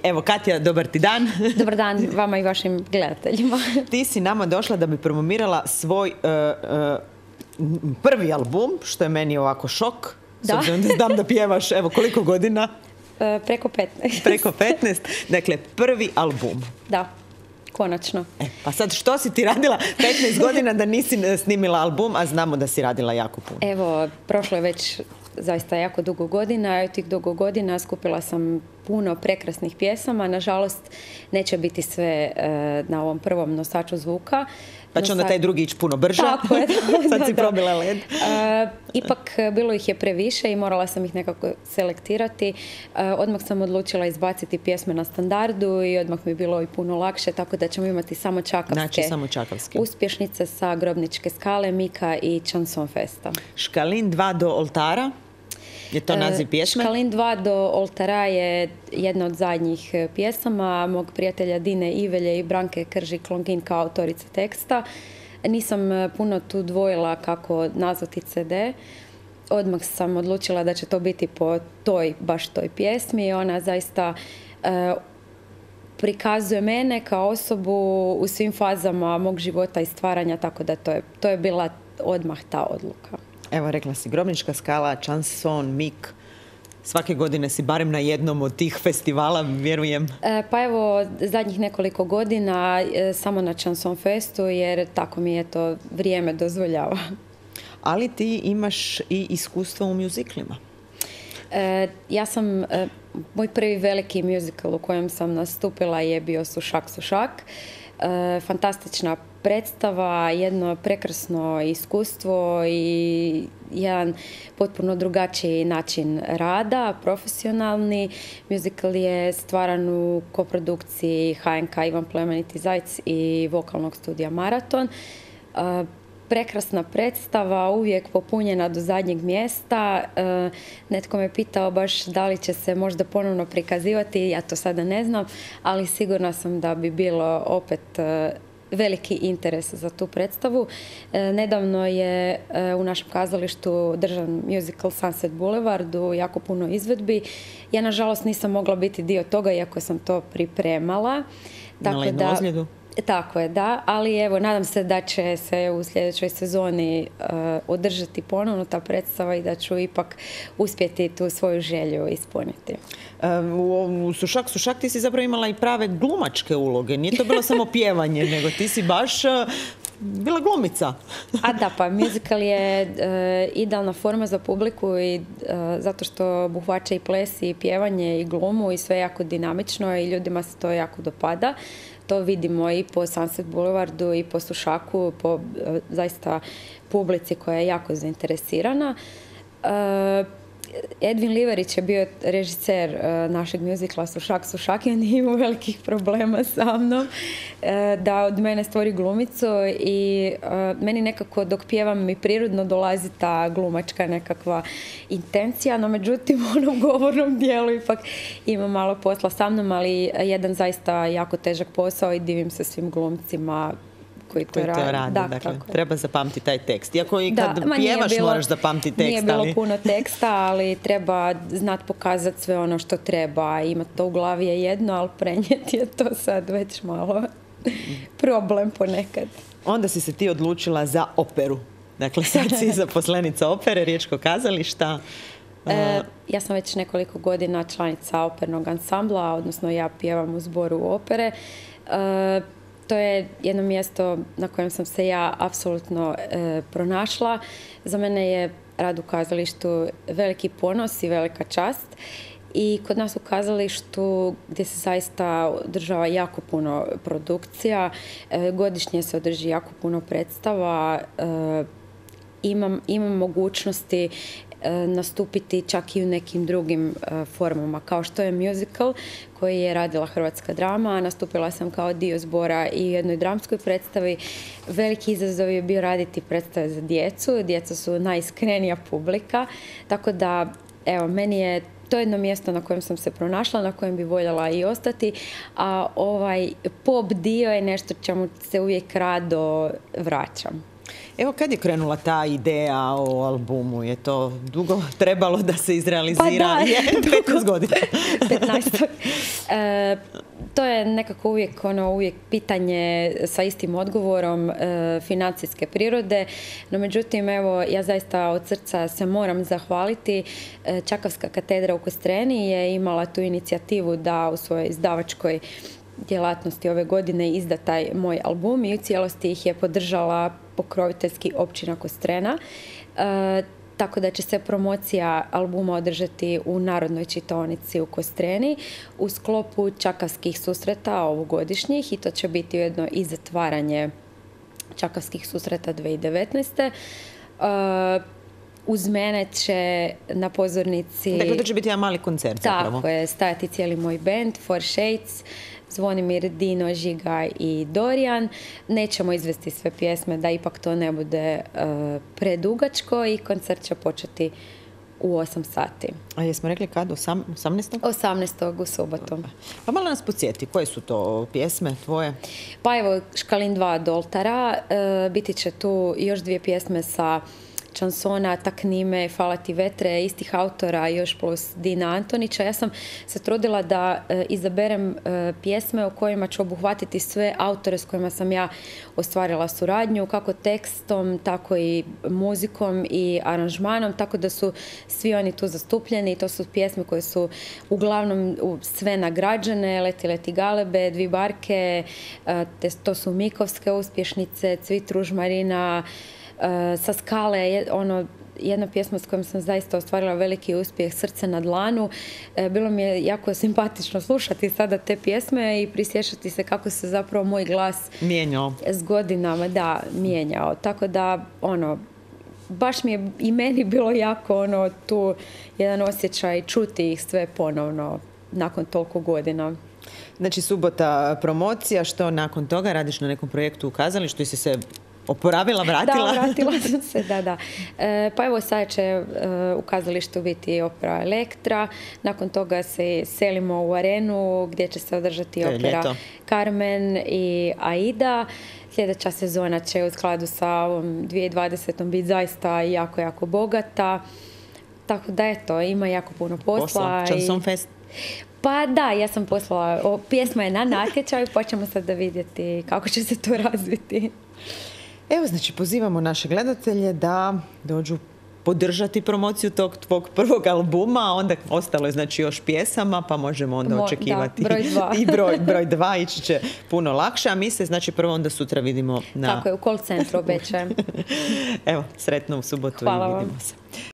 Evo, Katja, dobar ti dan. Dobar dan vama i vašim gledateljima. Ti si nama došla da bi promovirala svoj prvi album, što je meni ovako šok. S obzirom da znam da pjevaš, evo, koliko godina? Preko 15. Preko 15. Dakle, prvi album. Da, konačno. Pa sad, što si ti radila 15 godina da nisi snimila album, a znamo da si radila jako puno? Evo, prošlo je već zaista jako dugo godina. Od tih dugo godina skupila sam puno prekrasnih pjesama. Nažalost, neće biti sve na ovom prvom nosaču zvuka. Pa će onda taj drugi ići puno brže. Tako je. Sad si probila led. Ipak bilo ih je previše i morala sam ih nekako selektirati. Odmah sam odlučila izbaciti pjesme na standardu i odmah mi je bilo i puno lakše, tako da ćemo imati samo čakavske uspješnice sa Grobničke skale, Mika i Chanson Festa. Škalin 2 do oltara. Je to naziv pjesme? Škalin 2 do oltara je jedna od zadnjih pjesama mog prijatelja Dine Ivelje i Branke Krži-Klongin kao autorice teksta. Nisam puno tu dvojila kako nazvati CD. Odmah sam odlučila da će to biti po baš toj pjesmi. Ona zaista prikazuje mene kao osobu u svim fazama mog života i stvaranja, tako da to je bila odmah ta odluka. Evo, rekla si Grobnička skala, Chanson, Mik. Svake godine si barem na jednom od tih festivala, vjerujem. Pa evo, zadnjih nekoliko godina samo na Chanson Festu, jer tako mi je to vrijeme dozvoljava. Ali ti imaš i iskustvo u muziklima. Ja sam, moj prvi veliki muzikal u kojem sam nastupila je bio Sušak, Sušak. Fantastična predstava, jedno prekrasno iskustvo i jedan potpuno drugačiji način rada, profesionalni. Muzikal je stvaran u koprodukciji HNK Ivan Plemeniti Zajc i vokalnog studija Maraton. Prekrasna predstava, uvijek popunjena do zadnjeg mjesta. Netko me pitao baš da li će se možda ponovno prikazivati, ja to sada ne znam, ali sigurna sam da bi bilo opet veliki interes za tu predstavu. Nedavno je u našem kazalištu držan musical Sunset Boulevardu, jako puno izvedbi. Ja, nažalost, nisam mogla biti dio toga, iako sam to pripremala. Imala jednu ozljedu? Tako je, da, ali evo, nadam se da će se u sljedećoj sezoni održati ponovno ta predstava i da ću ipak uspjeti tu svoju želju ispuniti. U Sušak ti si zapravo imala i prave glumačke uloge. Nije to bilo samo pjevanje, nego ti si baš bila glumica. A da, pa muzikal je idealna forma za publiku i zato što obuhvaća i ples i pjevanje i glumu i sve jako dinamično i ljudima se to jako dopada. To vidimo i po Sunset Boulevardu i po Sušaku, po zaista publici koja je jako zainteresirana. Edvin Liverić je bio režiser našeg muzikla Sušak, Sušak i on nije imao velikih problema sa mnom da od mene stvori glumicu i meni nekako dok pjevam mi prirodno dolazi ta glumačka nekakva intencija, no međutim u onom govornom dijelu ipak ima malo posla sa mnom, ali jedan zaista jako težak posao i divim se svim glumcima koji to radi. Dakle, treba zapamtiti taj tekst. Iako i kad pjevaš moraš zapamtiti tekst. Nije bilo puno teksta, ali treba znat pokazati sve ono što treba. Imati to u glavi je jedno, ali prenijeti je to sad već malo problem ponekad. Onda si se ti odlučila za operu. Dakle, sad si zaposlenica opere, Riječkog kazališta. Ja sam već nekoliko godina članica opernog ansambla, odnosno ja pjevam u zboru opere. To je jedno mjesto na kojem sam se ja apsolutno pronašla. Za mene je rad u kazalištu veliki ponos i velika čast. I kod nas u kazalištu gdje se zaista održava jako puno produkcija, godišnje se održi jako puno predstava, imam mogućnosti nastupiti čak i u nekim drugim formama, kao što je musical koji je radila Hrvatska drama. Nastupila sam kao dio zbora i u jednoj dramskoj predstavi. Veliki izazov je bio raditi predstave za djecu. Djeca su najiskrenija publika, tako da evo, meni je to jedno mjesto na kojem sam se pronašla, na kojem bi voljela i ostati, a ovaj pop dio je nešto čemu se uvijek rado vraćam. Evo, kad je krenula ta ideja o albumu? Je to dugo trebalo da se izrealizira? Pa da, je 15 godina. 15. To je nekako uvijek pitanje sa istim odgovorom financijske prirode. No, međutim, evo, ja zaista od srca se moram zahvaliti. Čakavska katedra u Kostreni je imala tu inicijativu da u svojoj izdavačkoj djelatnosti ove godine izda taj moj album i u cijelosti ih je podržala pokroviteljski općina Kostrena. Tako da će se promocija albuma održati u Narodnoj čitaonici u Kostreni u sklopu Čakavskih susreta ovogodišnjih i to će biti ujedno i zatvaranje Čakavskih susreta 2019. Uz mene će na pozornici... Dakle, to će biti jedan mali koncert zapravo. Tako je, stajati cijeli moj band, Four Shades, Zvonimir, Dino, Žiga i Dorijan. Nećemo izvesti sve pjesme da ipak to ne bude predugačko i koncert će početi u 8 sati. A jesmo rekli kad? 18. 18. u subotu. Pa malo nas podsjeti, koje su to pjesme tvoje? Pa evo, Škalin 2 od Oltara. Biti će tu još 2 pjesme sa šansona Taknime, Fala ti vetre, istih autora, još plus Dina Antonića. Ja sam se trudila da izaberem pjesme u kojima ću obuhvatiti sve autore s kojima sam ja ostvarila suradnju, kako tekstom, tako i muzikom i aranžmanom, tako da su svi oni tu zastupljeni. To su pjesme koje su uglavnom sve nagrađene, Leti, leti galebe, Dvi barke, to su Mikovske uspješnice, Cvit ružmarina, sa Skale, jedna pjesma s kojom sam zaista ostvarila veliki uspjeh, Srce na dlanu. Bilo mi je jako simpatično slušati sada te pjesme i prisjećati se kako se zapravo moj glas mijenjao s godinama mijenjao. Tako da, baš mi je i meni bilo jako tu jedan osjećaj čuti ih sve ponovno nakon toliko godina. Znači, subota promocija, što nakon toga radiš na nekom projektu u kazalištu i si se oporavila, vratila? Da, vratila sam se, da. Pa evo, sad će u kazalištu biti opera Elektra. Nakon toga se selimo u Arenu gdje će se održati opera Carmen i Aida. Sljedeća sezona će u skladu sa ovom 2020. biti zaista jako, jako bogata. Tako da, eto, ima jako puno posla. Chanson Fest? Pa da, ja sam poslala. Pjesma je na natječaju, pa ćemo sad da vidjeti kako će se to razviti. Evo, znači, pozivamo naše gledatelje da dođu podržati promociju tog tvog prvog albuma, a onda ostalo je znači još pjesama, pa možemo onda očekivati broj 2. i broj 2, ići će puno lakše, a mi se znači prvo onda sutra vidimo na... Tako je, u call centru obećajem. Evo, sretno u subotu. Hvala i vam. vidimo se.